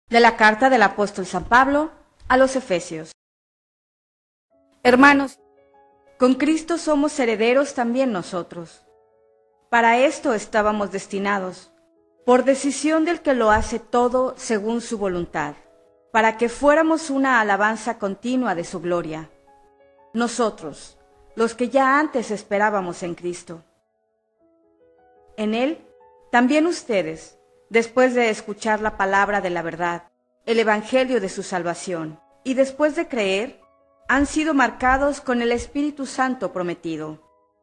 De la carta del apóstol San Pablo a los Efesios. Hermanos, con Cristo somos herederos también nosotros. Para esto estábamos destinados, por decisión del que lo hace todo según su voluntad, para que fuéramos una alabanza continua de su gloria. Nosotros, los que ya antes esperábamos en Cristo. En Él, también ustedes, después de escuchar la palabra de la verdad, el evangelio de su salvación, y después de creer, han sido marcados con el Espíritu Santo prometido.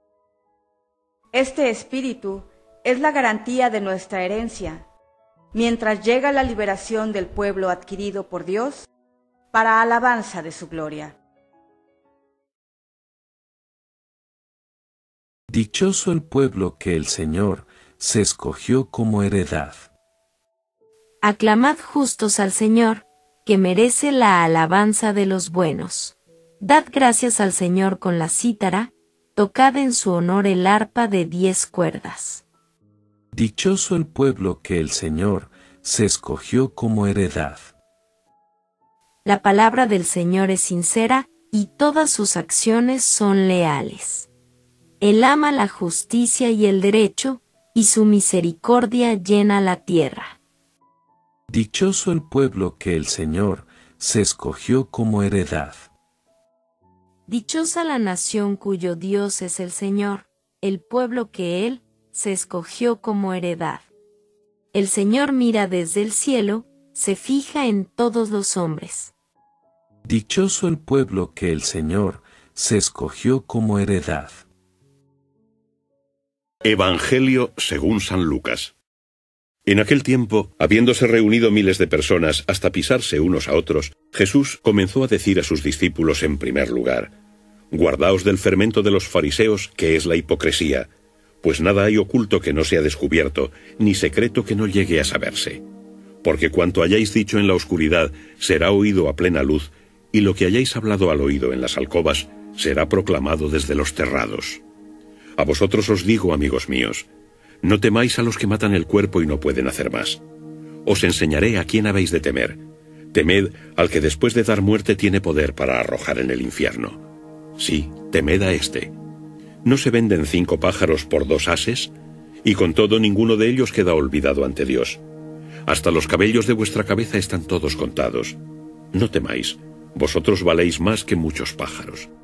Este Espíritu es la garantía de nuestra herencia, mientras llega la liberación del pueblo adquirido por Dios para alabanza de su gloria. Dichoso el pueblo que el Señor se escogió como heredad. Aclamad justos al Señor, que merece la alabanza de los buenos. Dad gracias al Señor con la cítara, tocad en su honor el arpa de 10 cuerdas. Dichoso el pueblo que el Señor se escogió como heredad. La palabra del Señor es sincera, y todas sus acciones son leales. Él ama la justicia y el derecho, y su misericordia llena la tierra. Dichoso el pueblo que el Señor se escogió como heredad. Dichosa la nación cuyo Dios es el Señor, el pueblo que Él se escogió como heredad. El Señor mira desde el cielo, se fija en todos los hombres. Dichoso el pueblo que el Señor se escogió como heredad. Evangelio según San Lucas. En aquel tiempo, habiéndose reunido miles de personas hasta pisarse unos a otros, Jesús comenzó a decir a sus discípulos en primer lugar: Guardaos del fermento de los fariseos, que es la hipocresía, pues nada hay oculto que no sea descubierto, ni secreto que no llegue a saberse. Porque cuanto hayáis dicho en la oscuridad será oído a plena luz, y lo que hayáis hablado al oído en las alcobas será proclamado desde los terrados. A vosotros os digo, amigos míos, no temáis a los que matan el cuerpo y no pueden hacer más. Os enseñaré a quién habéis de temer. Temed al que después de dar muerte tiene poder para arrojar en el infierno. Sí, temed a éste. ¿No se venden 5 pájaros por 2 ases? Y con todo ninguno de ellos queda olvidado ante Dios. Hasta los cabellos de vuestra cabeza están todos contados. No temáis, vosotros valéis más que muchos pájaros.